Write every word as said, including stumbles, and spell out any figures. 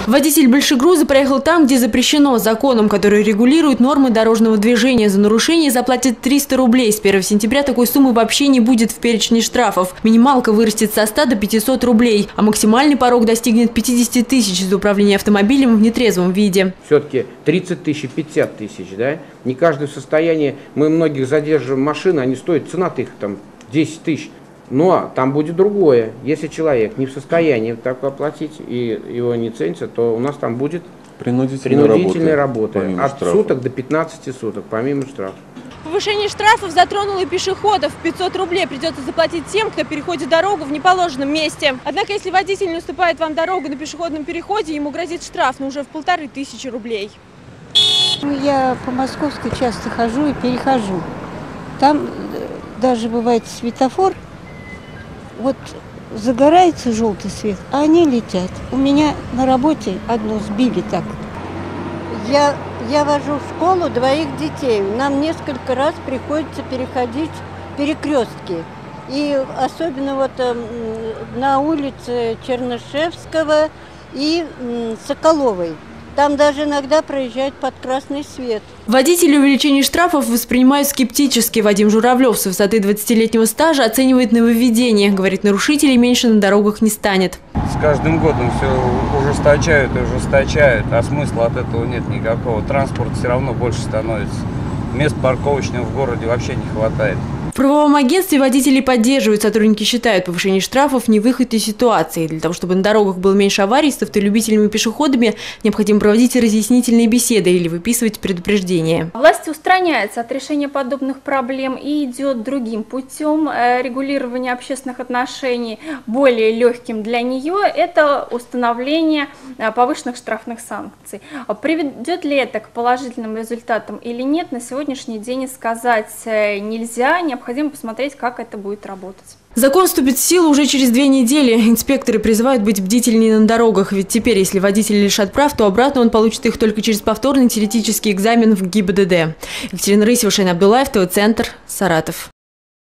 Водитель большегруза проехал там, где запрещено. Законом, который регулирует нормы дорожного движения, за нарушение заплатит триста рублей. С первого сентября такой суммы вообще не будет в перечне штрафов. Минималка вырастет со ста до пятисот рублей, а максимальный порог достигнет пятидесяти тысяч за управление автомобилем в нетрезвом виде. Все-таки тридцать тысяч и пятьдесят тысяч, да? Не каждый в состоянии. Мы многих задерживаем машины, они стоят, цена-то их там десять тысяч. Но там будет другое. Если человек не в состоянии так оплатить и его не ценится, то у нас там будет принудительная, принудительная работа. работа от штрафа. суток до пятнадцати суток, помимо штрафа. Повышение штрафов затронуло и пешеходов. пятьсот рублей придется заплатить тем, кто переходит дорогу в неположенном месте. Однако, если водитель не уступает вам дорогу на пешеходном переходе, ему грозит штраф, но уже в полторы тысячи рублей. Я по Московской часто хожу и перехожу. Там даже бывает светофор. Вот загорается желтый свет, а они летят. У меня на работе одну сбили так. Я, я вожу в школу двоих детей. Нам несколько раз приходится переходить перекрестки. И особенно вот на улице Чернышевского и Соколовой. Там даже иногда проезжают под красный свет. Водители увеличение штрафов воспринимают скептически. Вадим Журавлев с высоты двадцатилетнего стажа оценивает нововведение. Говорит, нарушителей меньше на дорогах не станет. С каждым годом все ужесточают и ужесточают, а смысла от этого нет никакого. Транспорт все равно больше становится. Мест парковочных в городе вообще не хватает. В правовом агентстве водителей поддерживают. Сотрудники считают, повышение штрафов не выход из ситуации. Для того, чтобы на дорогах было меньше аварий с автолюбителями и пешеходами, необходимо проводить разъяснительные беседы или выписывать предупреждения. Власть устраняется от решения подобных проблем и идет другим путем. Регулирование общественных отношений более легким для нее – это установление повышенных штрафных санкций. Приведет ли это к положительным результатам или нет, на сегодняшний день сказать нельзя. Необходимо Необходимо посмотреть, как это будет работать. Закон вступит в силу уже через две недели. Инспекторы призывают быть бдительнее на дорогах. Ведь теперь, если водитель лишат прав, то обратно он получит их только через повторный теоретический экзамен в ГИБДД. Екатерина Рысева, Шайн Абдуллаев, ТВ-центр, Саратов.